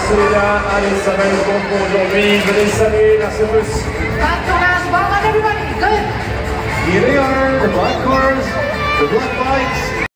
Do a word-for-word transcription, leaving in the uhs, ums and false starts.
merci les gars. Allez, ça va être bon pour aujourd'hui. Venez saluer, merci à tous. Back to hands, well done everybody, good. Here they are, the black cars, the black bikes.